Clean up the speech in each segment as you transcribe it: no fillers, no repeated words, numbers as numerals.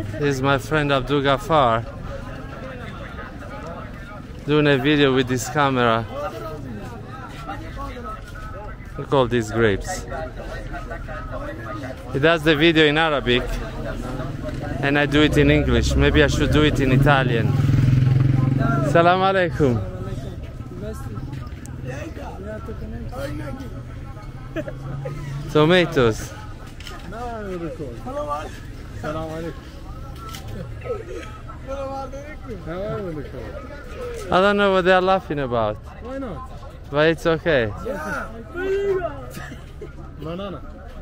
This is my friend Abdul Ghaffar doing a video with this camera. Look at all these grapes. He does the video in Arabic and I do it in English. Maybe I should do it in Italian. Salam alaikum. Tomatoes. I don't know what they are laughing about. Why not? But it's okay. Yeah. Banana.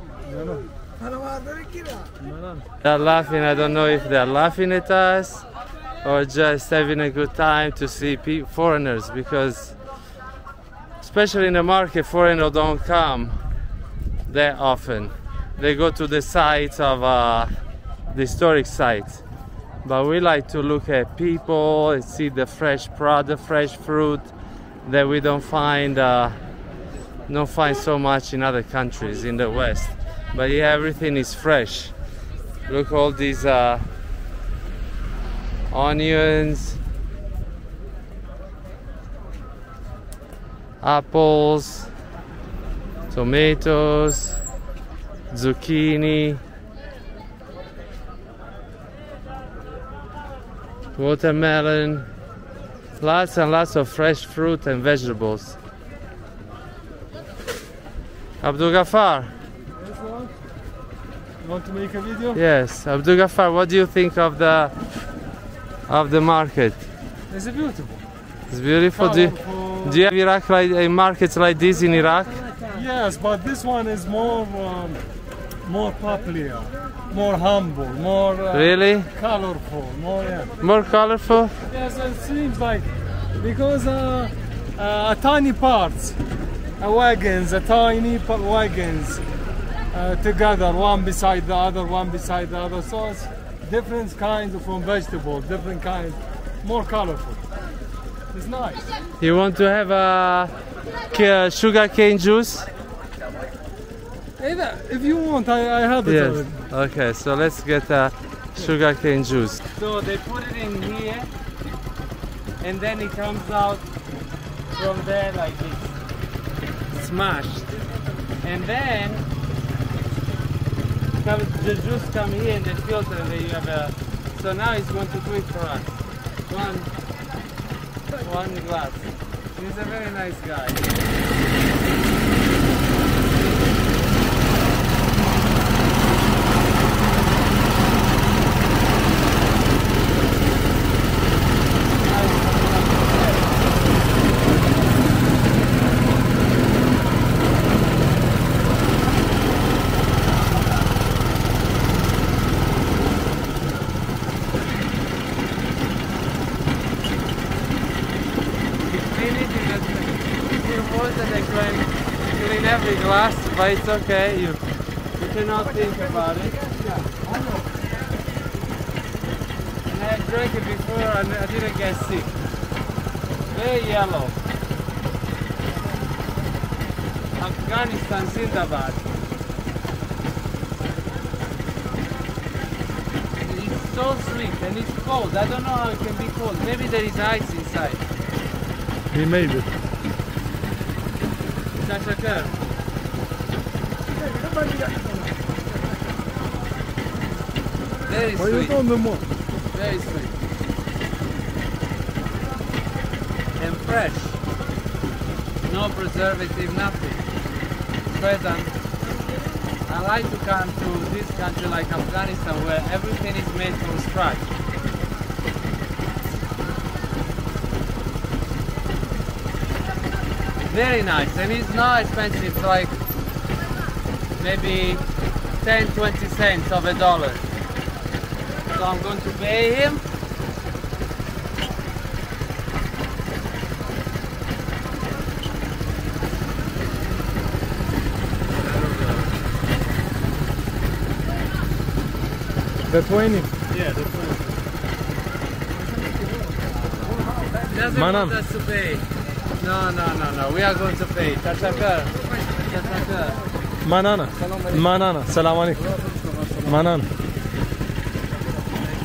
They're laughing. I don't know if they're laughing at us or just having a good time to see foreigners, because especially in the market, foreigners don't come that often. They go to the sites of the historic sites, but we like to look at people and see the fresh product, fresh fruit that we don't find so much in other countries in the West. But yeah, everything is fresh. Look, all these onions, apples, tomatoes, zucchini, watermelon, lots and lots of fresh fruit and vegetables. Abdul Ghaffar. You want to make a video? Yes, Abdul Ghaffar, what do you think of the market? It's beautiful. It's beautiful. Do you have Iraq markets like this in Iraq? Yes, but this one is more popular, more humble, more really colorful, more colorful. Yes, it seems like, because tiny parts, wagons, tiny wagons together, one beside the other, one beside the other. So it's different kinds of vegetables, different kinds, more colorful. It's nice. You want to have a sugar cane juice? If you want, I have it. Yes. Okay, so let's get a sugar cane juice. So they put it in here, and then it comes out from there like this, smashed, and then the juice come here and the filter, and then you have a. So now he's going to do it for us. One glass. He's a very nice guy. Clean every glass, but it's okay. You cannot think about it. And I have drank it before and I didn't get sick. Very yellow. Afghanistan, Zindabad. It's so sweet and it's cold. I don't know how it can be cold. Maybe there is ice inside. He made it. Teşekkür. Very sweet. Very sweet. And fresh. No preservative, nothing. Present. I like to come to this country like Afghanistan, where everything is made from scratch. Very nice, and it's not expensive. It's like maybe 10-20 cents of a dollar. So I'm going to pay him. The 20? Yeah, the 20. Doesn't want us to pay. No. We are going to pay. Teşekkür. Manana. Salam alaikum.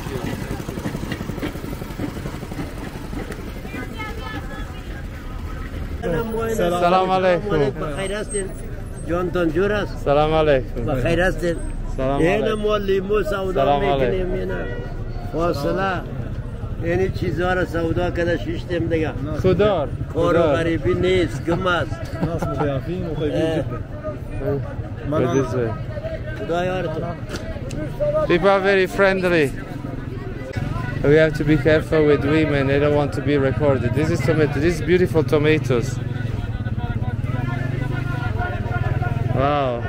Salam alaikum. بخیر هستین جانتان جور است Salam alaikum. بخیر هستین Salam این alaikum. ما لیمو سودا سلام میکنیم اینا فاصله یعنی چیزها را سودا کرده شیشتیم دیگه Khudar. کار و غریبی نیست گم است ناس مضيافين وطيبين Go this way. خدا یارتون People are very friendly. We have to be careful with women. They don't want to be recorded. This is tomato. This is beautiful tomatoes. Wow.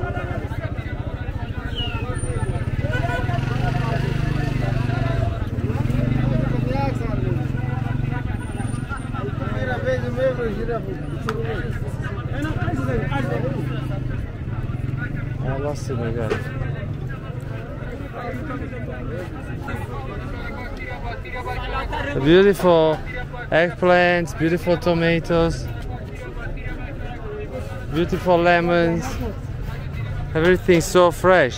I lost him again. Beautiful eggplants, beautiful tomatoes, beautiful lemons. Everything's so fresh.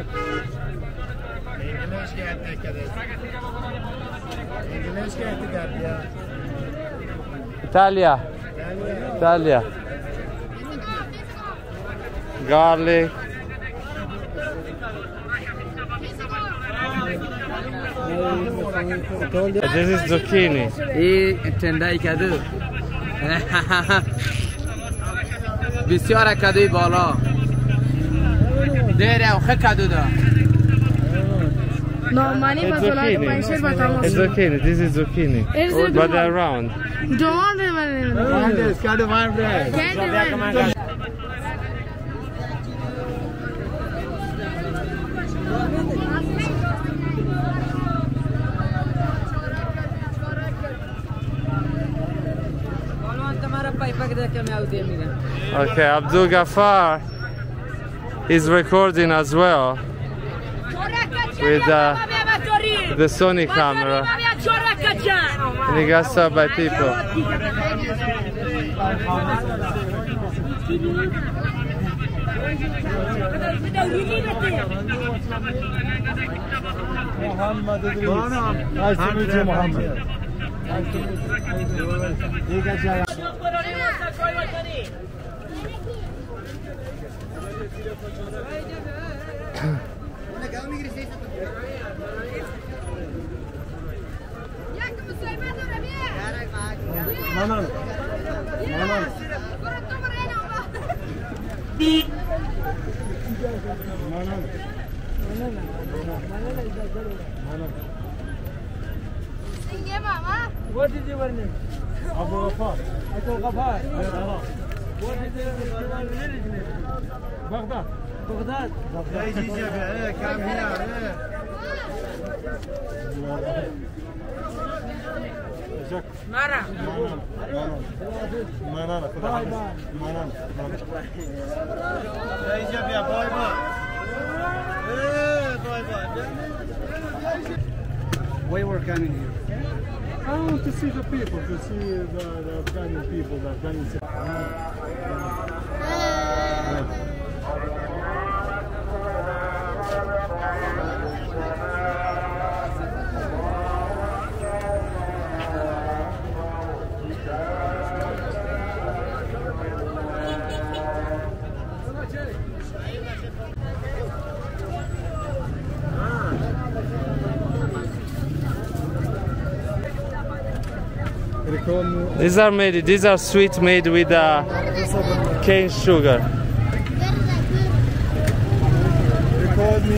Italia. Italia. Garlic. This is zucchini. این تندای کدو بسیار کدوی بالا دیره او خه کدو دا Normally, It's zucchini. It's zucchini. This is zucchini. But they're round. Don't Okay, Abdul Ghaffar is recording as well with the Sony camera. And he got stopped by people. Nice to meet you, Muhammad. What is your name? Abu Ghaffar. Abu Ghaffar. What is your religion? Baghdad. Baghdad. Come here. Mara. Why we're coming here? I want to see the people, to see the Afghani people, the Afghanistan. These are sweet made with cane sugar.